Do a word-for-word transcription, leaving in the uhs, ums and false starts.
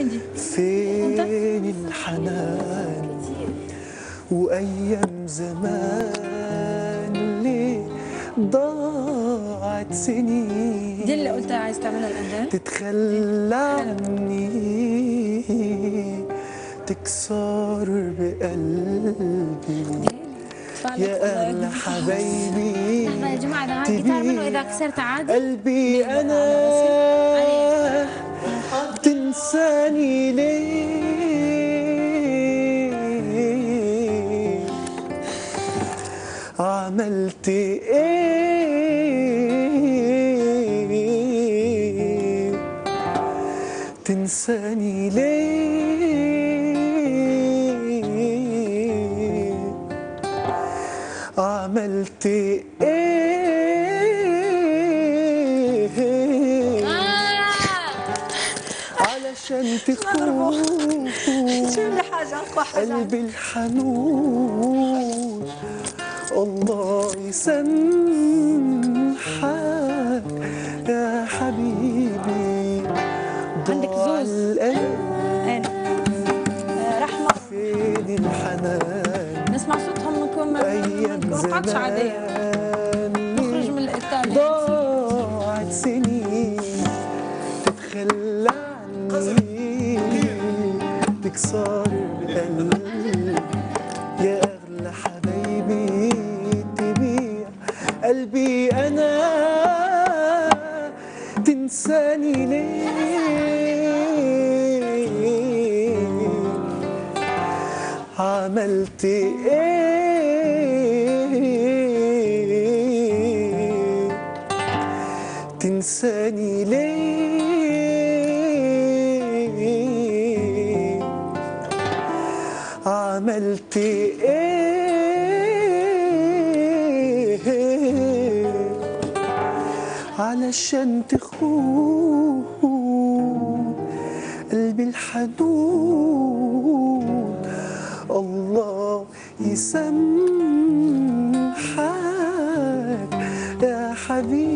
هادي. فين الحنان وأيام زمان ليه ضاعت سنين؟ دي اللي قلتها عايز تعملها الأذان؟ تتخلى عني تكسر بقلبي يا أغلى حبايبي. لحظة يا جماعة، ده جيتار منه إذا كسرت عادي؟ قلبي أنا تنساني ليه؟ عملت إيه؟ تنساني ليه؟ عملت إيه؟ علشان تخون قلبي الحنون. الله يسامحك يا حبيبي. عندك زوز القلب رحمة فين الحنان؟ نسمع صوتهم نكون ما نوقعتش عادية، نخرج من الإتالي. ضاعت سنين تتخلى عني تكسر قلبي يا أغلى حبايبي. تبيع قلبي أنا تنساني ليه؟ عملت إيه؟ تنساني ليه؟ عملت إيه؟ علشان تخون قلبي الحنون. الله يسامحك يا حبيبي.